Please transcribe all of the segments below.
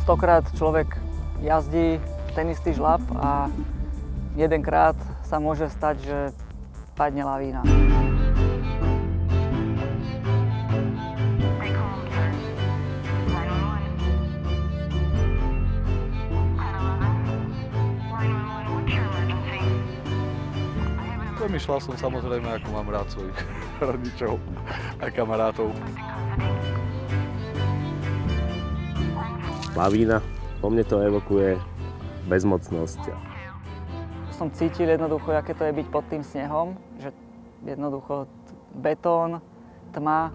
100-krát človek jazdí ten istý žľab a jedenkrát sa môže stať, že padne lavína. Premýšľal som samozrejme, ako mám rád svojich rodičov a kamarátov. Lavína, po mne to evokuje bezmocnosť. Som cítil jednoducho, aké to je byť pod tým snehom, že jednoducho betón, tma.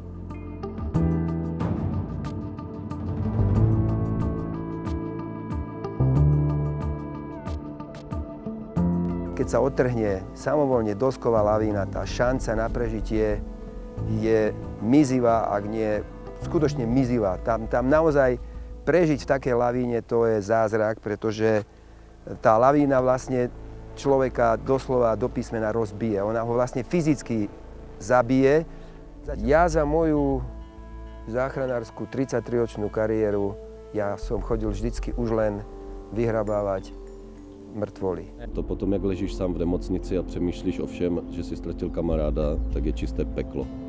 Keď sa odtrhne samovolne dosková lavína, tá šanca na prežitie je mizivá, ak nie skutočne mizivá. Tam naozaj prežiť v takej lavíne to je zázrak, pretože tá lavína vlastne človeka doslova do písmena rozbije. Ona ho vlastne fyzicky zabije. Ja za moju záchranárskú 33-ročnú kariéru ja som chodil vždycky už len vyhrabávať mrtvoly. To potom, jak ležíš sám v nemocnici a přemýšlíš o všem, že si ztratil kamaráda, tak je čisté peklo.